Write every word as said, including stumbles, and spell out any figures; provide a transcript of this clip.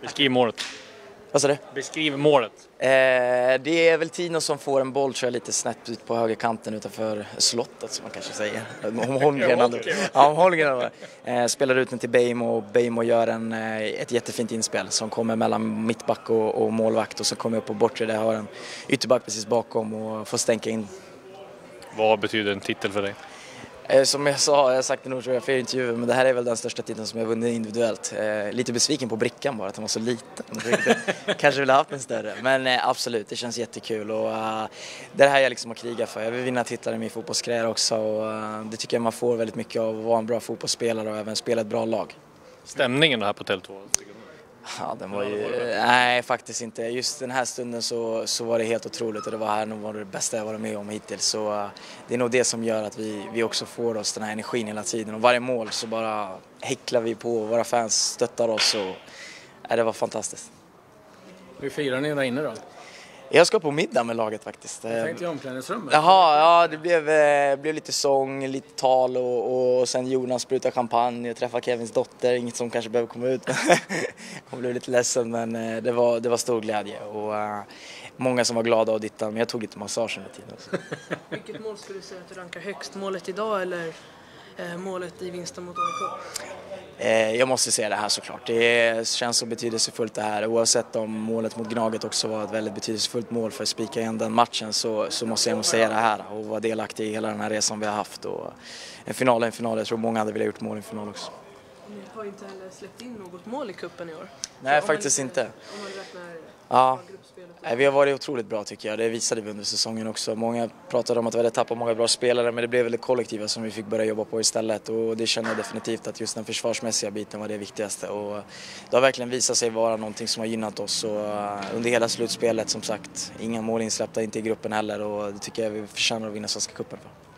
Beskriv målet. Vad sa du? Beskriv målet. Eh, det är väl Tino som får en boll, tror jag, lite snett ut på högerkanten utanför slottet, som man kanske säger. Om Holmgren, ja, om Holmgren eh, spelar ut den till Beijmo, och Beijmo gör en, eh, ett jättefint inspel som kommer mellan mittback och, och målvakt, och så kommer upp på bortre där har en ytterback precis bakom och får stänka in. Vad betyder en titel för dig? Som jag sa, jag har sagt det nog tror jag för intervjuer, men det här är väl den största titeln som jag vunnit individuellt. Eh, lite besviken på brickan bara, att den var så liten. Kanske ville ha haft en större, men eh, absolut, det känns jättekul. Och, uh, det är det här jag liksom har krigat för. Jag vill vinna titlar i min fotbollskarriär också, och uh, det tycker jag man får väldigt mycket av att vara en bra fotbollsspelare och även spela ett bra lag. Stämningen här på Tele två? Ja, den var ju... Nej, faktiskt inte. Just den här stunden så, så var det helt otroligt, och det var här nog var det bästa jag varit med om hittills. Så uh, det är nog det som gör att vi, vi också får oss den här energin hela tiden. Och varje mål så bara häcklar vi på, våra fans stöttar oss, och uh, det var fantastiskt. Hur firar ni där inne då? Jag ska på middag med laget faktiskt. Jag tänkte i omklädningsrummet. Jaha, ja, det blev, eh, blev lite sång, lite tal, och, och sen Jonas sprutade champagne och träffade Kevins dotter. Inget som kanske behöver komma ut. Hon blev lite ledsen, men eh, det, var, det var stor glädje. Och eh, många som var glada och dittan, men jag tog lite massage under tiden också. Vilket mål skulle du säga att du rankar högst? Målet idag eller eh, målet i vinsten mot A I K? Jag måste säga det här såklart. Det känns så betydelsefullt det här. Oavsett om målet mot Gnaget också var ett väldigt betydelsefullt mål för att spika igen den matchen, så, så måste jag nog säga det här och vara delaktig i hela den här resan vi har haft. Och en final är en final. Jag tror många hade velat gjort mål i en final också. Ni har ju inte heller släppt in något mål i kuppen i år. Nej, så faktiskt man, inte. Om man räknar ja. gruppspelet. Nej, vi har varit otroligt bra tycker jag. Det visade vi under säsongen också. Många pratade om att vi hade tappat många bra spelare, men det blev väl det kollektiva som vi fick börja jobba på istället. Och det känner jag definitivt att just den försvarsmässiga biten var det viktigaste. Och det har verkligen visat sig vara någonting som har gynnat oss. Och under hela slutspelet, som sagt, inga mål insläppta, inte i gruppen heller. Och det tycker jag vi förtjänar att vinna Svenska cupen för.